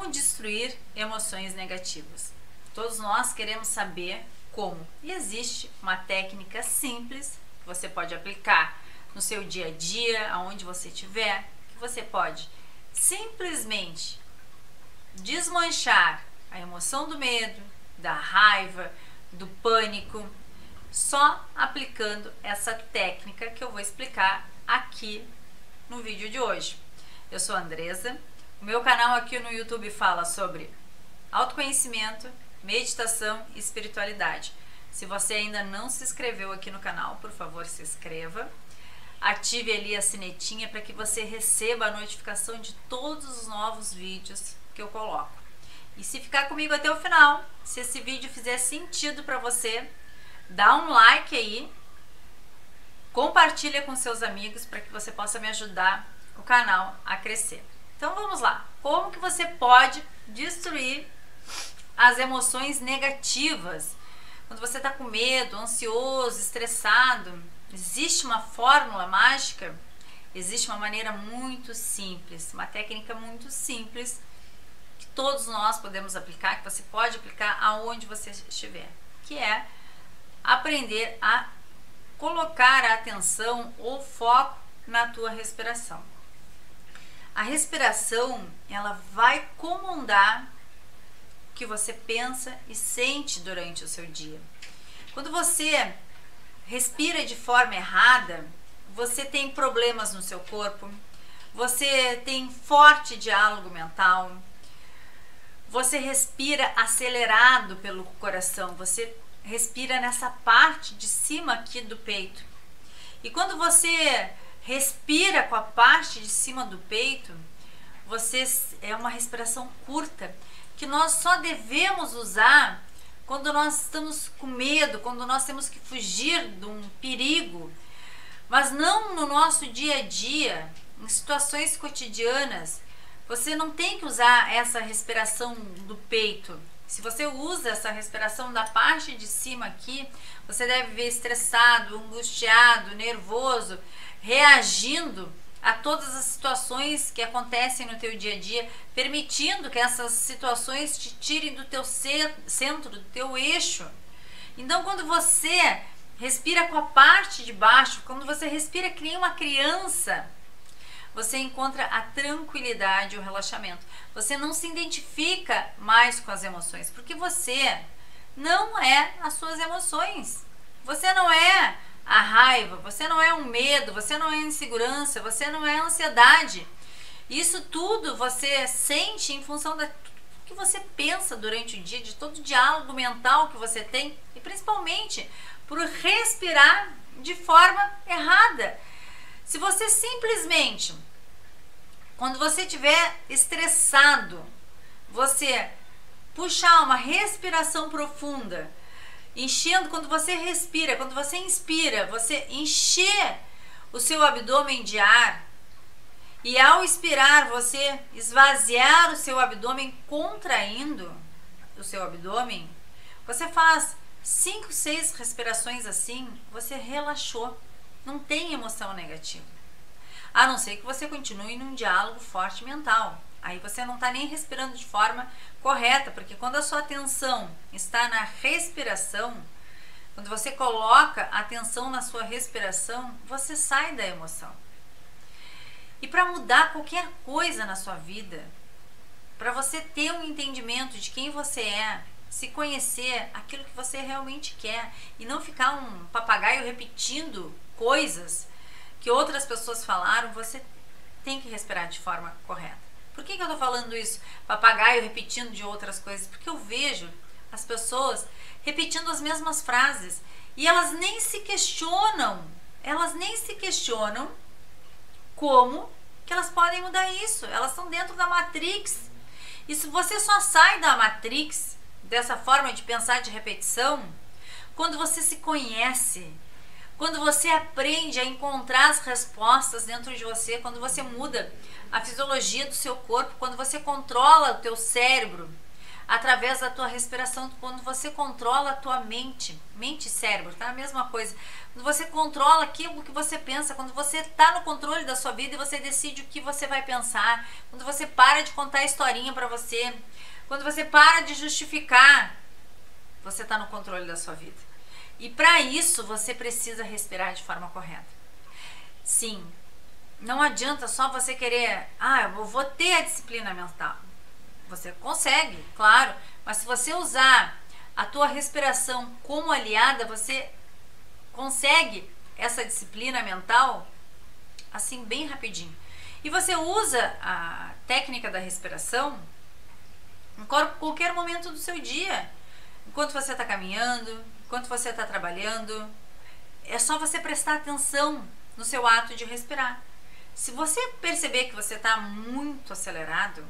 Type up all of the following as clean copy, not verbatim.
Como destruir emoções negativas? Todos nós queremos saber como. E existe uma técnica simples que você pode aplicar no seu dia a dia, aonde você estiver, que você pode simplesmente desmanchar a emoção do medo, da raiva, do pânico, só aplicando essa técnica que eu vou explicar aqui no vídeo de hoje. Eu sou a Andresa, o meu canal aqui no YouTube fala sobre autoconhecimento, meditação e espiritualidade. Se você ainda não se inscreveu aqui no canal, por favor, se inscreva. Ative ali a sinetinha para que você receba a notificação de todos os novos vídeos que eu coloco. E se ficar comigo até o final, se esse vídeo fizer sentido para você, dá um like aí, compartilha com seus amigos para que você possa me ajudar o canal a crescer. Então vamos lá, como que você pode destruir as emoções negativas? Quando você está com medo, ansioso, estressado, existe uma fórmula mágica? Existe uma maneira muito simples, uma técnica muito simples que todos nós podemos aplicar, que você pode aplicar aonde você estiver, que é aprender a colocar a atenção ou foco na tua respiração. A respiração, ela vai comandar o que você pensa e sente durante o seu dia. Quando você respira de forma errada, você tem problemas no seu corpo, você tem forte diálogo mental, você respira acelerado pelo coração, você respira nessa parte de cima aqui do peito. E quando você respira com a parte de cima do peito, é uma respiração curta, que nós só devemos usar quando nós estamos com medo, quando nós temos que fugir de um perigo, mas não no nosso dia a dia, em situações cotidianas. Você não tem que usar essa respiração do peito. Se você usa essa respiração da parte de cima aqui, você deve ver estressado, angustiado, nervoso, reagindo a todas as situações que acontecem no teu dia a dia, permitindo que essas situações te tirem do teu centro, do teu eixo. Então, quando você respira com a parte de baixo, quando você respira que nem uma criança, você encontra a tranquilidade e o relaxamento. Você não se identifica mais com as emoções, porque você não é as suas emoções. Você não é a raiva, você não é um medo, você não é insegurança, você não é ansiedade. Isso tudo você sente em função do que você pensa durante o dia, de todo o diálogo mental que você tem, e principalmente por respirar de forma errada. Se você simplesmente, quando você estiver estressado, você puxar uma respiração profunda, enchendo, quando você respira, quando você inspira, você encher o seu abdômen de ar, e ao expirar você esvaziar o seu abdômen, contraindo o seu abdômen, você faz 5, 6 respirações assim, você relaxou, não tem emoção negativa. A não ser que você continue num diálogo forte mental. Aí você não está nem respirando de forma correta, porque quando a sua atenção está na respiração, quando você coloca a atenção na sua respiração, você sai da emoção. E para mudar qualquer coisa na sua vida, para você ter um entendimento de quem você é, se conhecer, aquilo que você realmente quer, e não ficar um papagaio repetindo coisas que outras pessoas falaram, você tem que respirar de forma correta. Por que eu estou falando isso? Papagaio repetindo de outras coisas? Porque eu vejo as pessoas repetindo as mesmas frases e elas nem se questionam, como que elas podem mudar isso. Elas estão dentro da Matrix. E se você só sai da Matrix, dessa forma de pensar de repetição, quando você se conhece, quando você aprende a encontrar as respostas dentro de você, quando você muda a fisiologia do seu corpo, quando você controla o teu cérebro, através da tua respiração, quando você controla a tua mente e cérebro, tá? A mesma coisa. Quando você controla aquilo que você pensa, quando você tá no controle da sua vida e você decide o que você vai pensar, quando você para de contar historinha pra você, quando você para de justificar, você tá no controle da sua vida. E para isso você precisa respirar de forma correta. Sim, não adianta só você querer, eu vou ter a disciplina mental. Você consegue, claro, mas se você usar a tua respiração como aliada, você consegue essa disciplina mental assim bem rapidinho. E você usa a técnica da respiração em qualquer momento do seu dia. Enquanto você está caminhando, enquanto você está trabalhando, é só você prestar atenção no seu ato de respirar. Se você perceber que você está muito acelerado,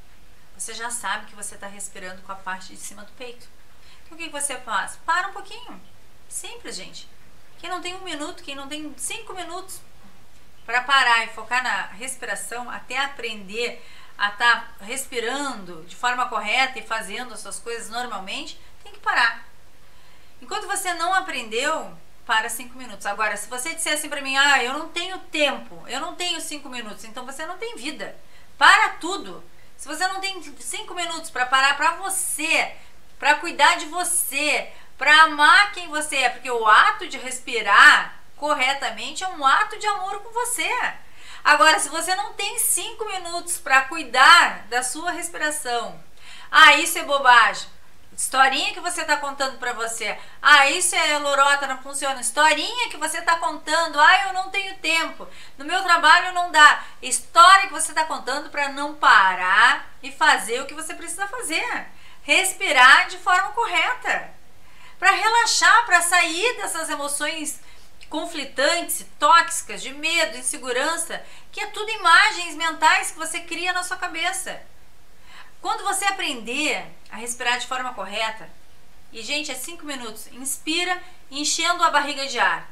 você já sabe que você está respirando com a parte de cima do peito. Então o que você faz? Para um pouquinho. Simples, gente. Quem não tem 1 minuto, quem não tem 5 minutos para parar e focar na respiração, até aprender a estar respirando de forma correta e fazendo as suas coisas normalmente, tem que parar. Enquanto você não aprendeu, para 5 minutos. Agora, se você disser assim pra mim, eu não tenho tempo, eu não tenho 5 minutos, então você não tem vida. Para tudo. Se você não tem 5 minutos para parar pra você, para cuidar de você, para amar quem você é, porque o ato de respirar corretamente é um ato de amor com você. Agora, se você não tem 5 minutos para cuidar da sua respiração, isso é bobagem. Historinha que você está contando para você. Isso é lorota, não funciona. Historinha que você está contando. Eu não tenho tempo. No meu trabalho não dá. História que você está contando para não parar e fazer o que você precisa fazer. Respirar de forma correta. Para relaxar, para sair dessas emoções conflitantes, tóxicas, de medo, insegurança, que é tudo imagens mentais que você cria na sua cabeça. Quando você aprender a respirar de forma correta, e gente, é 5 minutos, inspira enchendo a barriga de ar,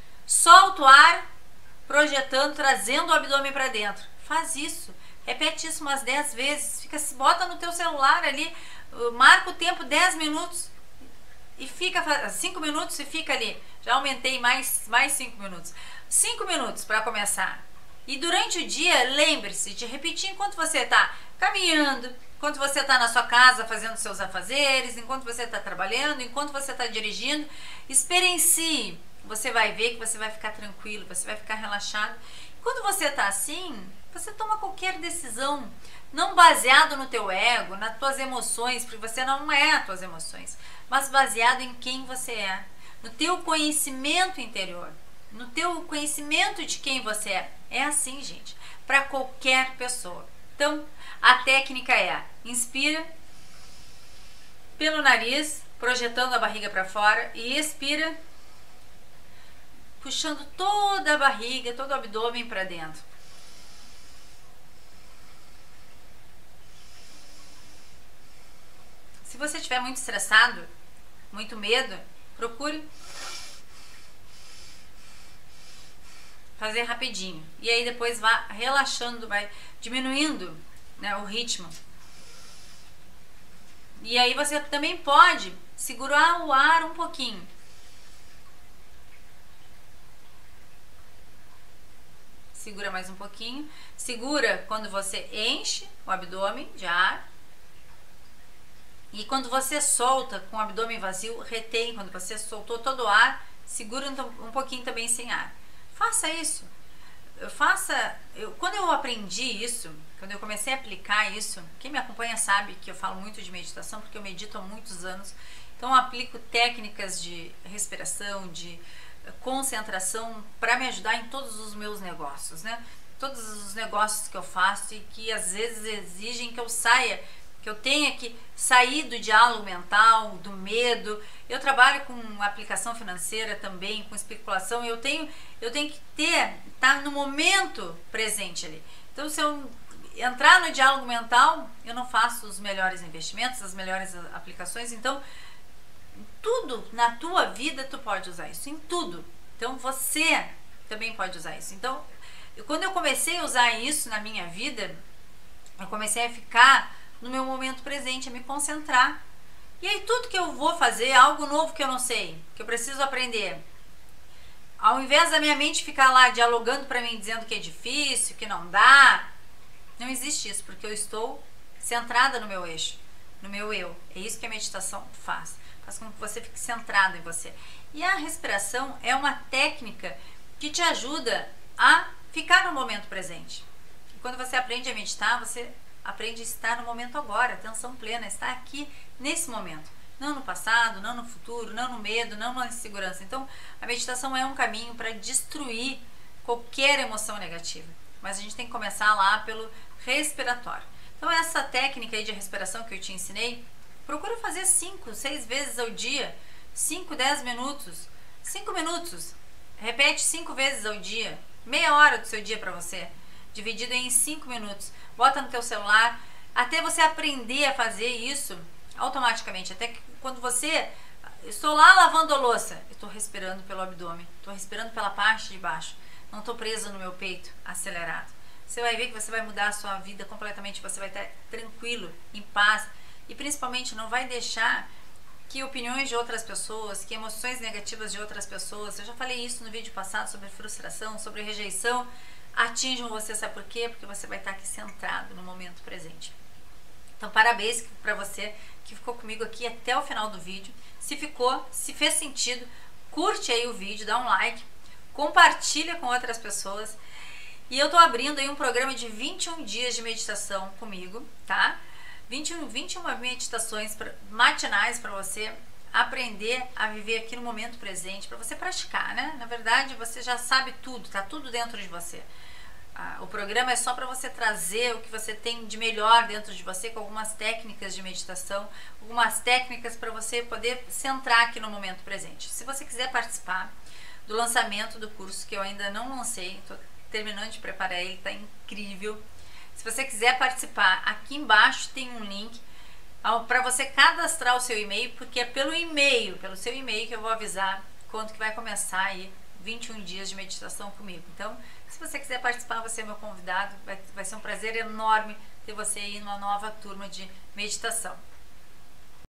solta o ar, projetando, trazendo o abdômen para dentro. Faz isso, repete isso umas 10 vezes, bota no teu celular ali, marca o tempo 10 minutos, e fica 5 minutos e fica ali. Já aumentei mais 5 minutos. 5 minutos para começar. E durante o dia, lembre-se de repetir enquanto você está caminhando, enquanto você está na sua casa fazendo seus afazeres, enquanto você está trabalhando, enquanto você está dirigindo. Experiencie. Você vai ver que você vai ficar tranquilo, você vai ficar relaxado. Quando você está assim, você toma qualquer decisão, não baseado no teu ego, nas tuas emoções, porque você não é as tuas emoções, mas baseado em quem você é, no teu conhecimento interior, no teu conhecimento de quem você é. É assim, gente, para qualquer pessoa. Então, a técnica é: inspira pelo nariz, projetando a barriga para fora, e expira puxando toda a barriga, todo o abdômen para dentro. Se você estiver muito estressado, muito medo, procure fazer rapidinho. E aí depois vá relaxando, vai diminuindo, né, o ritmo. E aí você também pode segurar o ar um pouquinho. Segura mais um pouquinho. Segura quando você enche o abdômen de ar. E quando você solta com o abdômen vazio, retém. Quando você soltou todo o ar, segura um pouquinho também sem ar. Faça isso. Quando eu aprendi isso, quando eu comecei a aplicar isso, quem me acompanha sabe que eu falo muito de meditação, porque eu medito há muitos anos. Então eu aplico técnicas de respiração, de concentração para me ajudar em todos os meus negócios, né? Todos os negócios que eu faço e que às vezes exigem que eu saia, que eu tenha que sair do diálogo mental, do medo. Eu trabalho com aplicação financeira também, com especulação, e eu tenho que estar no momento presente ali. Então, se eu entrar no diálogo mental, eu não faço os melhores investimentos, as melhores aplicações. Então, tudo na tua vida tu pode usar isso, em tudo. Então, você também pode usar isso. Então, quando eu comecei a usar isso na minha vida, eu comecei a ficar no meu momento presente, a me concentrar. E aí tudo que eu vou fazer é algo novo que eu não sei, que eu preciso aprender. Ao invés da minha mente ficar lá dialogando para mim, dizendo que é difícil, que não dá, não existe isso, porque eu estou centrada no meu eixo, no meu eu. É isso que a meditação faz. Faz com que você fique centrado em você. E a respiração é uma técnica que te ajuda a ficar no momento presente. E quando você aprende a meditar, você aprende a estar no momento agora, atenção plena, estar aqui nesse momento. Não no passado, não no futuro, não no medo, não na insegurança. Então, a meditação é um caminho para destruir qualquer emoção negativa. Mas a gente tem que começar lá pelo respiratório. Então, essa técnica aí de respiração que eu te ensinei, procura fazer 5, 6 vezes ao dia, 5, 10 minutos, 5 minutos. Repete 5 vezes ao dia, meia hora do seu dia para você, dividido em 5 minutos. Bota no teu celular, até você aprender a fazer isso automaticamente. Até que quando você... Estou lá lavando a louça, eu estou respirando pelo abdômen, estou respirando pela parte de baixo, não estou presa no meu peito, acelerado. Você vai ver que você vai mudar a sua vida completamente, você vai estar tranquilo, em paz, e principalmente não vai deixar que opiniões de outras pessoas, que emoções negativas de outras pessoas, eu já falei isso no vídeo passado sobre frustração, sobre rejeição, atinjam você, sabe por quê? Porque você vai estar aqui centrado no momento presente. Então, parabéns para você que ficou comigo aqui até o final do vídeo. Se ficou, se fez sentido, curte aí o vídeo, dá um like, compartilha com outras pessoas. E eu tô abrindo aí um programa de 21 dias de meditação comigo, tá? 21 meditações matinais para você aprender a viver aqui no momento presente, para você praticar, né? Na verdade, você já sabe tudo, tá tudo dentro de você. O programa é só para você trazer o que você tem de melhor dentro de você, com algumas técnicas de meditação, algumas técnicas para você poder centrar aqui no momento presente. Se você quiser participar do lançamento do curso, que eu ainda não lancei, estou terminando de preparar ele, está incrível. Se você quiser participar, aqui embaixo tem um link para você cadastrar o seu e-mail, porque é pelo seu e-mail que eu vou avisar quando que vai começar aí 21 dias de meditação comigo. Então, se você quiser participar, você é meu convidado, vai ser um prazer enorme ter você aí numa nova turma de meditação.